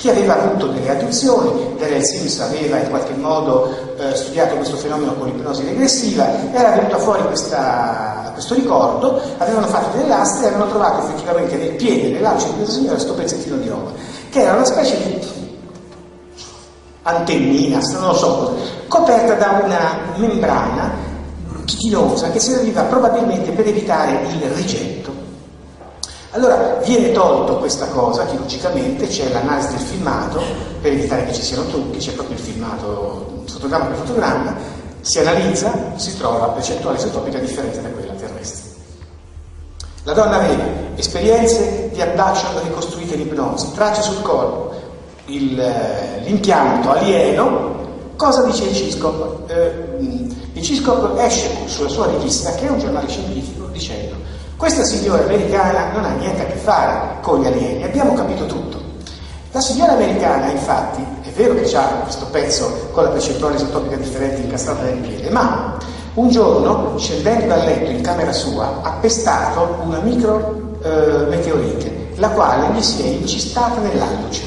chi aveva avuto delle adduzioni. Daniel Sims aveva in qualche modo studiato questo fenomeno con l'ipnosi regressiva, era venuta fuori questo ricordo, avevano fatto delle lastre e avevano trovato effettivamente nel piede, nell'alce di questa signora, questo pezzettino di roba, che era una specie di antennina, non lo so cosa, coperta da una membrana chitinosa che serviva probabilmente per evitare il rigetto. Allora viene tolto questa cosa chirurgicamente, c'è l'analisi del filmato per evitare che ci siano trucchi, c'è proprio il filmato fotogramma per fotogramma, si analizza, si trova la percentuale isotopica differente da quella terrestre. La donna aveva esperienze di abduction ricostruite in ipnosi, tracce sul corpo, l'impianto alieno. Cosa dice il CISCOP? Il CISCOP esce sulla sua rivista, che è un giornale scientifico, dicendo: questa signora americana non ha niente a che fare con gli alieni, abbiamo capito tutto. La signora americana, infatti, è vero che ha questo pezzo con la percentuale isotopica differente incastrata nel piede, ma un giorno, scendendo dal letto in camera sua, ha pestato una micro meteorite, la quale gli si è incistata nell'alluce.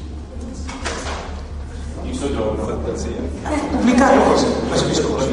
Pubblicato così questo discorso,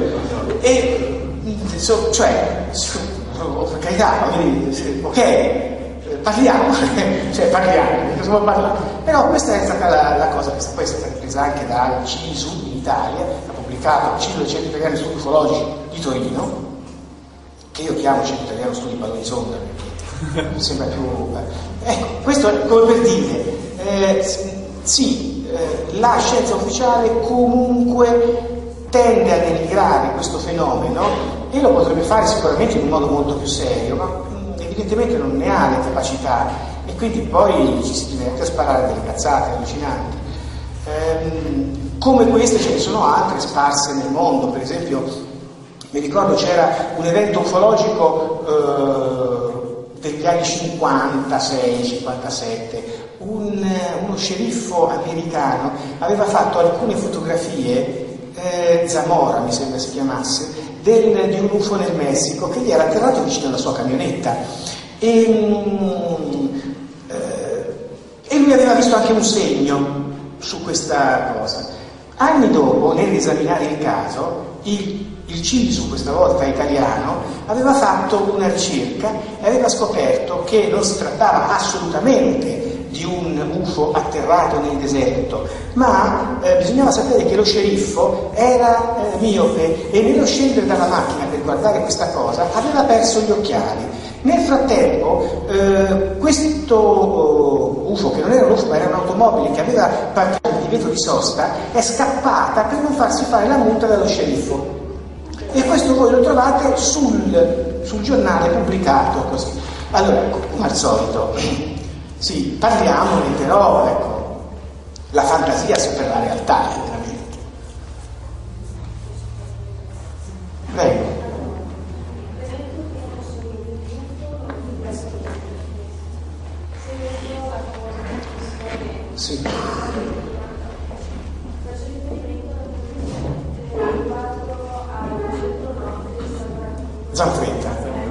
per carità, ok, parliamo, cosa vuol parlare? Però questa è stata la cosa, questa poi è stata presa anche dal CISU in Italia, ha pubblicato il CISU del Centro Italiano di Studi Ufologici di Torino, che io chiamo Centro Italiano Studi Palloni Sonda, perché mi sembra più... Ecco, questo è come per dire, la scienza ufficiale comunque tende a denigrare questo fenomeno e lo potrebbe fare sicuramente in un modo molto più serio, ma evidentemente non ne ha le capacità e quindi poi ci si diverte a sparare delle cazzate allucinanti. Come queste ce ne sono altre sparse nel mondo. Per esempio mi ricordo c'era un evento ufologico degli anni 56-57, uno sceriffo americano aveva fatto alcune fotografie, Zamora mi sembra si chiamasse, di un UFO nel Messico che gli era atterrato vicino alla sua camionetta e lui aveva visto anche un segno su questa cosa. Anni dopo, nell'esaminare il caso, il CISU, questa volta italiano, aveva fatto una ricerca e aveva scoperto che non si trattava assolutamente di un UFO atterrato nel deserto, ma bisognava sapere che lo sceriffo era miope e nello scendere dalla macchina per guardare questa cosa aveva perso gli occhiali. Nel frattempo questo UFO, che non era un UFO ma era un'automobile che aveva parcheggiato il divieto di sosta, è scappata per non farsi fare la multa dallo sceriffo. E questo voi lo trovate sul giornale pubblicato così. Allora, come al solito, sì, parliamone, però ecco, la fantasia supera la realtà, veramente. Prego. Sì. Zanfretta.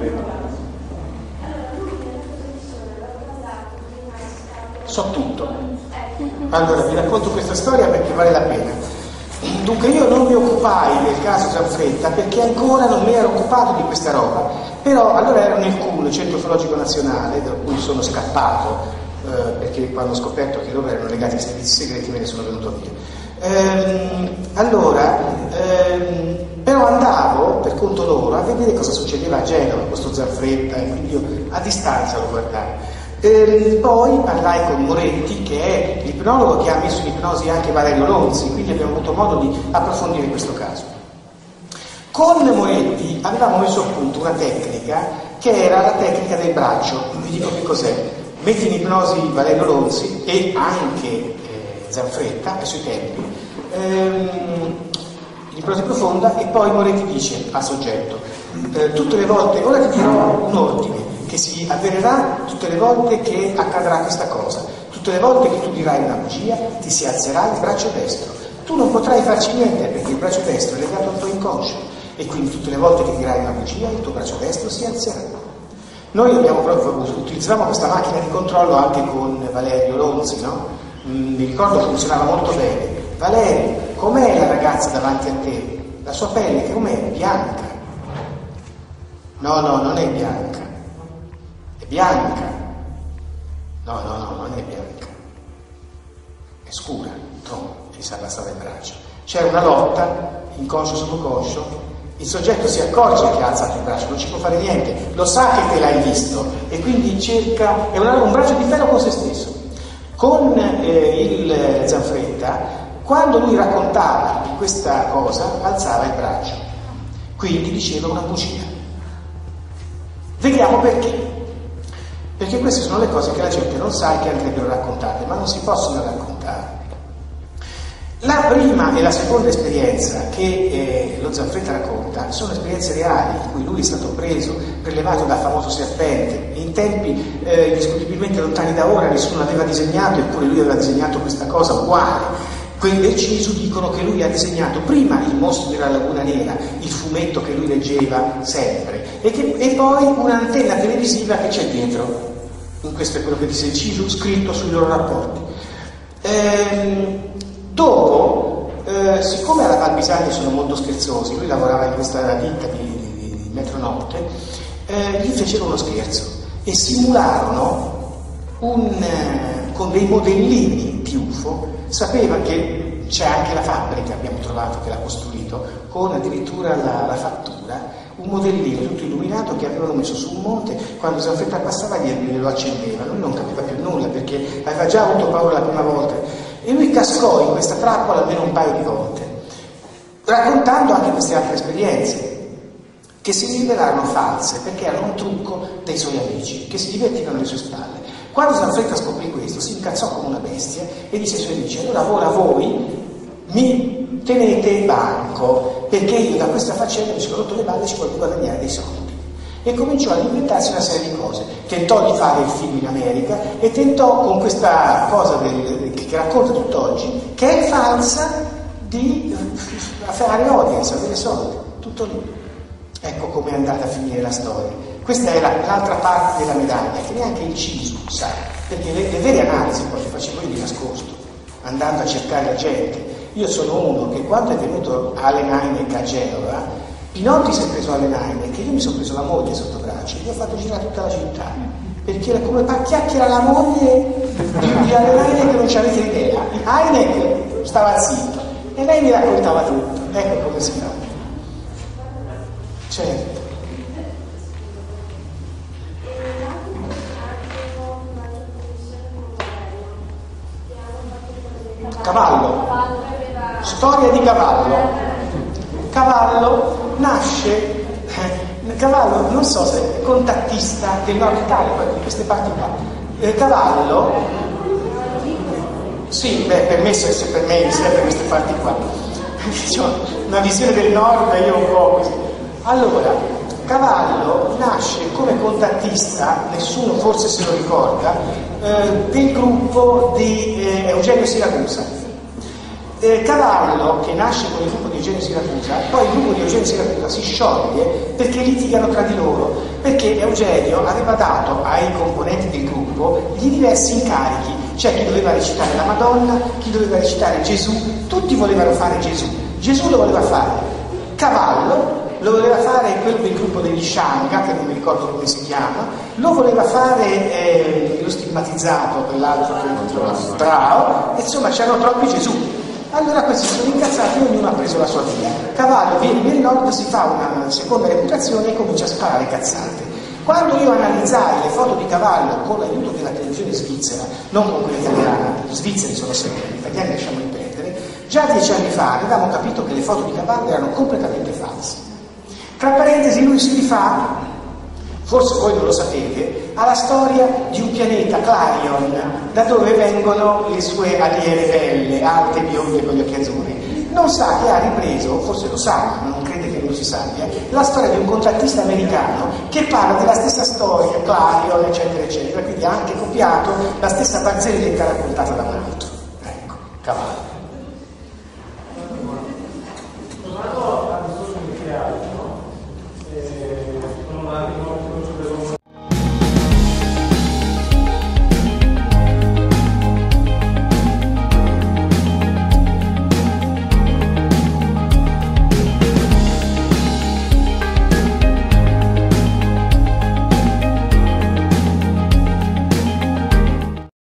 So tutto. Allora vi racconto questa storia perché vale la pena. Dunque io non mi occupai del caso Zanfretta perché ancora non mi ero occupato di questa roba, però allora ero nel CUN, il Centro Ufologico Nazionale, da cui sono scappato perché quando ho scoperto che loro erano legati ai servizi segreti me ne sono venuto via. Però andavo per conto loro a vedere cosa succedeva a Genova, questo Zanfretta, e quindi io a distanza lo guardavo. Poi parlai con Moretti, che è l'ipnologo che ha messo in ipnosi anche Valerio Lonzi, quindi abbiamo avuto modo di approfondire questo caso. Con Moretti avevamo messo a punto una tecnica che era la tecnica del braccio. Vi dico che cos'è. Metti in ipnosi Valerio Lonzi e anche Zanfretta ai suoi tempi, l'ipnosi profonda, e poi Moretti dice al soggetto tutte le volte, ora ti dirò un ordine che si avvererà tutte le volte che accadrà questa cosa, tutte le volte che tu dirai una bugia ti si alzerà il braccio destro, tu non potrai farci niente perché il braccio destro è legato al tuo inconscio e quindi tutte le volte che dirai una bugia il tuo braccio destro si alzerà. Noi abbiamo proprio utilizzavamo questa macchina di controllo anche con Valerio Lonzi, no? mi ricordo funzionava molto bene. Valerio, com'è la ragazza davanti a te? La sua pelle che com'è? Bianca. No, non è bianca. È bianca. No, non è bianca. È scura, e si abbassava il braccio. C'è una lotta, inconscio subconscio, il soggetto si accorge che ha alzato il braccio, non ci può fare niente, lo sa che te l'hai visto e quindi cerca, è un braccio di ferro con se stesso. Con il Zanfretta, quando lui raccontava di questa cosa, alzava il braccio, quindi diceva una bugia. Vediamo perché. Perché queste sono le cose che la gente non sa e che andrebbero raccontate, ma non si possono raccontare. La prima e la seconda esperienza che lo Zanfretta racconta sono esperienze reali, in cui lui è stato preso, prelevato dal famoso serpente, in tempi indiscutibilmente lontani da ora, nessuno l'aveva disegnato, eppure lui aveva disegnato questa cosa uguale. Quelli del CISU dicono che lui ha disegnato prima il mostro della Laguna Nera, il fumetto che lui leggeva sempre, e poi un'antenna televisiva che c'è dietro. Questo è quello che dice il CISU, scritto sui loro rapporti. Dopo, siccome alla Val Bisagna sono molto scherzosi, lui lavorava in questa ditta di metronotte, gli fecero uno scherzo e simularono con dei modellini di UFO. Sapeva che c'è anche la fabbrica, abbiamo trovato, che l'ha costruito, con addirittura la fattura, un modellino tutto illuminato che avevano messo su un monte, quando Zanfretta passava glielo accendevano, lui non capiva più nulla perché aveva già avuto paura la prima volta e lui cascò in questa trappola almeno un paio di volte, raccontando anche queste altre esperienze che si rivelarono false perché erano un trucco dei suoi amici che si divertivano alle sue spalle. Quando Zanfretta scoprì questo si incazzò come una bestia e disse ai suoi amici: allora ora voi mi tenete banco perché io da questa faccenda mi sono rotto le balle e ci voglio guadagnare dei soldi. E cominciò ad inventarsi una serie di cose. Tentò di fare il film in America e tentò con questa cosa che racconta tutt'oggi, che è falsa, di fare audience, avere soldi, tutto lì. Ecco come è andata a finire la storia. Questa è l'altra parte della medaglia che neanche il CISU sa, perché le vere analisi poi le facevo io di nascosto, andando a cercare la gente. Io sono uno che quando è venuto Allen Hynek a Genova, Pinotti si è preso Allen Hynek e io mi sono preso la moglie sotto braccio e gli ho fatto girare tutta la città, perché era come chiacchiera la moglie di Allen Hynek, non c'avete idea. Hynek stava zitto e lei mi raccontava tutto. Ecco come si fa. Certo. Cavallo. Storia di Cavallo. Cavallo nasce, Cavallo non so se è contattista del nord Italia, di queste parti qua. Cavallo, sì, per me sempre queste parti qua. Una visione del nord io un po' così. Allora, Cavallo nasce come contattista, nessuno forse se lo ricorda, del gruppo di Eugenio Siracusa. Cavallo, che nasce con il gruppo di Eugenio Siracusa, poi il gruppo di Eugenio Siracusa si scioglie perché litigano tra di loro, perché Eugenio aveva dato ai componenti del gruppo gli diversi incarichi, cioè chi doveva recitare la Madonna, chi doveva recitare Gesù, tutti volevano fare Gesù. Gesù lo voleva fare Cavallo, lo voleva fare quello del gruppo degli Shanga, che non mi ricordo come si chiama, lo voleva fare lo stigmatizzato, quell'altro che non trovavo, bravo, insomma c'erano troppi Gesù. Allora questi sono incazzati e ognuno ha preso la sua via. Cavallo viene nel nord, si fa una seconda reputazione e comincia a sparare cazzate. Quando io analizzai le foto di Cavallo con l'aiuto della televisione svizzera, non con quella italiana, gli svizzeri sono sempre, gli italiani lasciamo perdere, già 10 anni fa avevamo capito che le foto di Cavallo erano completamente false. Tra parentesi lui si rifà, forse voi non lo sapete, alla storia di un pianeta, Clarion, da dove vengono le sue aliene belle, alte, bionde con gli occhi azzurri. Non sa che ha ripreso, forse lo sa, ma non crede che non si sappia, la storia di un contrattista americano che parla della stessa storia, Clarion, eccetera, eccetera, quindi ha anche copiato la stessa barzelletta raccontata da un altro. Ecco, Cavallo.